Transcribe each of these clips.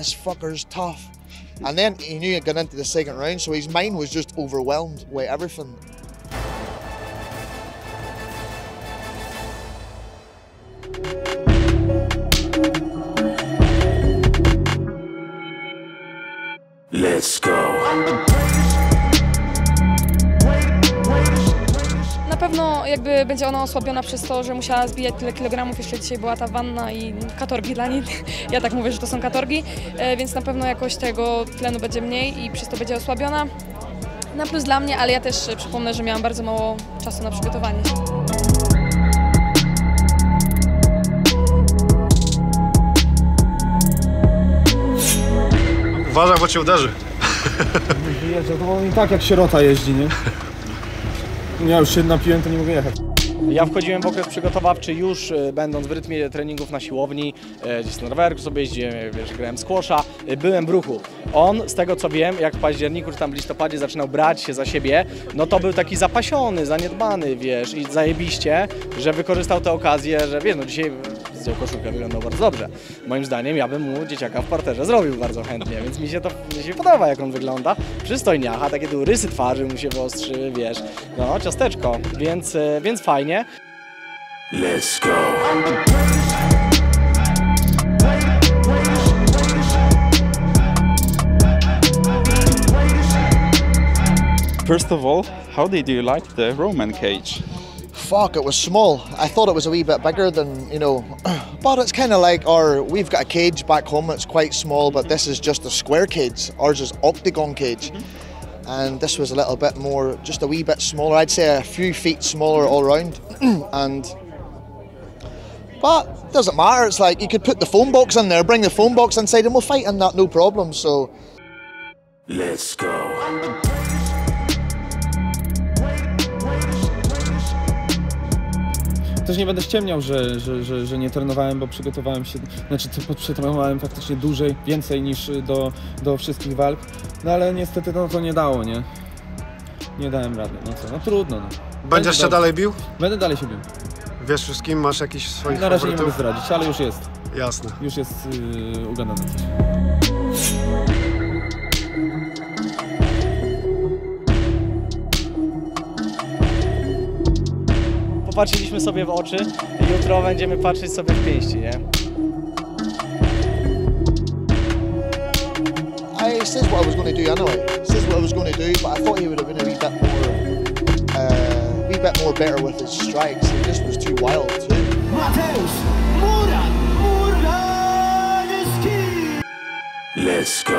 this fucker's tough. And then he knew he'd gone into the second round, so his mind was just overwhelmed with everything. Let's go. Na pewno jakby będzie ona osłabiona przez to, że musiała zbijać tyle kilogramów, jeszcze dzisiaj była ta wanna i katorgi dla niej. Ja tak mówię, że to są katorgi, więc na pewno jakość tego tlenu będzie mniej i przez to będzie osłabiona. Na plus dla mnie, ale ja też przypomnę, że miałam bardzo mało czasu na przygotowanie się. Uważaj, bo cię uderzy. To nie tak jak sierota jeździ, nie? Ja już się napiłem, to nie mogę jechać. Ja wchodziłem w okres przygotowawczy już będąc w rytmie treningów na siłowni, gdzieś na rowerku sobie jeździłem, wiesz, grałem squasha, byłem w ruchu. On, z tego co wiem, jak w październiku czy tam w listopadzie zaczynał brać się za siebie, no to był taki zapasiony, zaniedbany, wiesz, i zajebiście, że wykorzystał tę okazję, że wiesz, no dzisiaj zdjął koszulkę, wyglądał bardzo dobrze. Moim zdaniem ja bym mu dzieciaka w parterze zrobił bardzo chętnie, więc mi się podoba, jak on wygląda. Przystojniacha, takie tu rysy twarzy mu się wyostrzy, wiesz, no ciasteczko, więc fajnie. Let's go. First of all, how did you like the Roman cage? Fuck, it was small. I thought it was a wee bit bigger than, you know, but it's kind of like we've got a cage back home that's quite small, but this is just a square cage. Ours is octagon cage. And this was a little bit more, just a wee bit smaller. I'd say a few feet smaller all round. But it doesn't matter. It's like you could put the phone box in there, bring the phone box inside, and we'll fight in that, no problem. So Let's go. Też nie będę ściemniał, że nie trenowałem, bo przygotowałem się, znaczy przetrenowałem faktycznie dłużej, więcej niż do wszystkich walk. No ale niestety no to nie dało, nie? Nie dałem rady, no co, no trudno. No. Będziesz się dalej bił? Będę dalej się bił. Wiesz wszystkim, masz jakiś swoich Na razie faworytów? nie mogę zdradzić, ale już jest. Jasne. Już jest ugadane coś. Popatrzyliśmy sobie w oczy, jutro będziemy patrzeć sobie w pięści, nie? He says what I was going to do anyway. He says what I was going to do, but I thought he would have been a wee bit more better with his strikes. He just was too wild too. Mateusz Murański. Let's go.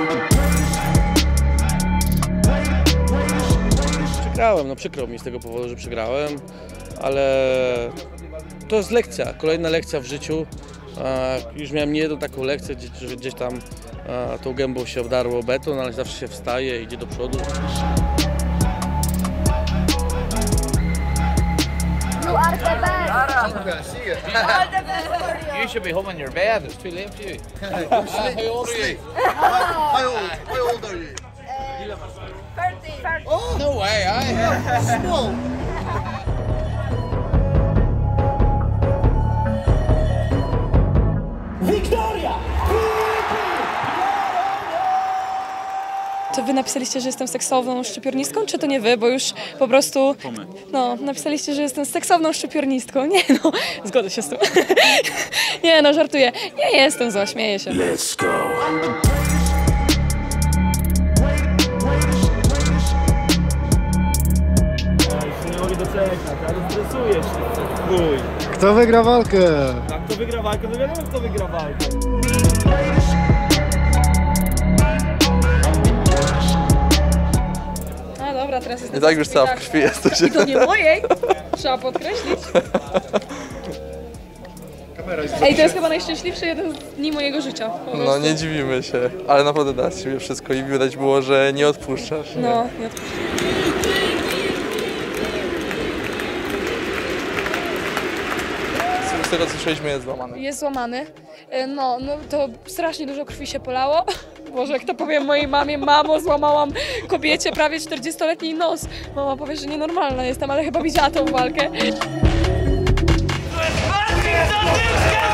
Przegrałem, no przykro mi z tego powodu, że przegrałem, ale to jest lekcja, kolejna lekcja w życiu. Już miałem niejedną taką lekcję, że gdzieś tam tą gębą się obdarło beton, ale zawsze się wstaje, idzie do przodu. You are the best. You should be home in your bed. It's too late for you. How old are you? How old are you? 30. Oh No way, small. Wiktoria! Czy wy napisaliście, że jestem seksowną szczypiornistką, czy to nie wy, bo już po prostu, no, napisaliście, że jestem seksowną szczypiornistką. Nie no, zgodzę się z tym. Nie no, żartuję. Nie jestem zła, śmieję się. Let's go. Nie mogę doczekać, ale stresuję się. Kto wygra walkę? Tak, kto wygra walkę, no wiadomo kto wygra walkę. A dobra, teraz jest. I tak już cała w krwi jesteś. I to nie mojej, trzeba podkreślić. Ej, to jest chyba najszczęśliwszy jeden z dni mojego życia. No nie dziwimy się, ale naprawdę da z ciebie wszystko i widać było, że nie odpuszczasz. No, nie odpuszczam. Z tego co słyszeliśmy jest złamany. Jest złamany. No to strasznie dużo krwi się polało. Boże, jak to powiem mojej mamie, mamo, złamałam kobiecie prawie 40-letniej nos. Mama powie, że nienormalna jestem, ale chyba widziała tą walkę.